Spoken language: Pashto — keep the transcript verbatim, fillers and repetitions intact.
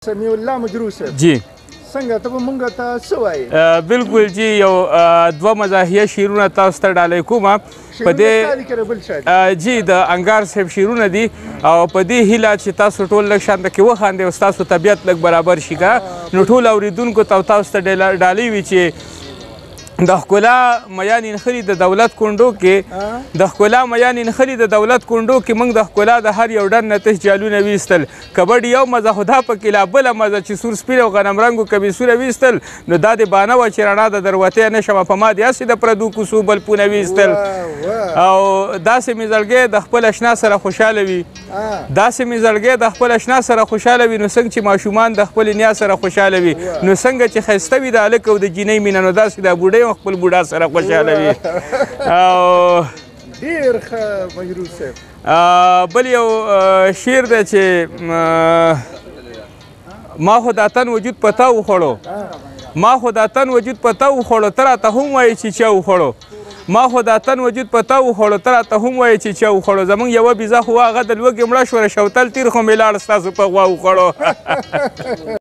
سمیع الله مجروح صاحب جی څنګه ته به مونږ ته څه وایې؟ بالکل جی یو دوه مزاحیه شعرونه تاسو ته ډالۍ کومه په دې جی د انګار صاحب شعرونه دي او په دې هیله چې تاسو ټول لږ شانته کې وخاندئ او ستاسو طبیعت لږ برابر شي که نو ټول اورېدونکو ته تاسو ته ډالۍ وي چې د ښکلا میان نښلي د دولت کونډو کې د ښکلا میان نښلي د دولت کونډو کې موږ د ښکلا د هر یو ډن نه تش جالونه ویستل کبډ یو مزه خو دا پکې لا بله مزه چې سور سپین او غنم رنګو کمیسونه ویستل نو دا د بانه وه چې رڼا د دروتې نه شمه په ما د هسې د پردو کوڅو بلپونه ویستل او داسې مې زړګی د خپل اشنا سره خوشحاله وي داسې مې زړګی د خپل اشنا سره خوشحاله وي نو څنګه چې ماشومان د خپل نیا سره خوشحاله وي نو څنګه چې ښایسته وي د هلک او د جینۍ مینه نو داسې د بوډۍ خپل بوډا سره خوشحاله وي او ډېر ښه مجروح صاحب بل یو شعر دی چې ما خو دا تن وجود په تا وخوړو ما خو دا تن وجود په تا وخوړو ته راته هم وایې چې چا وخوړو ما خو دا تن وجود په تا وخوړو ته راته هم وایې چې چا وخوړو زموږ یوه بیزه خو هغه د لوږې مړه شوه شوتل تیر خو مې لاړ ستاسو په غوا وخوړو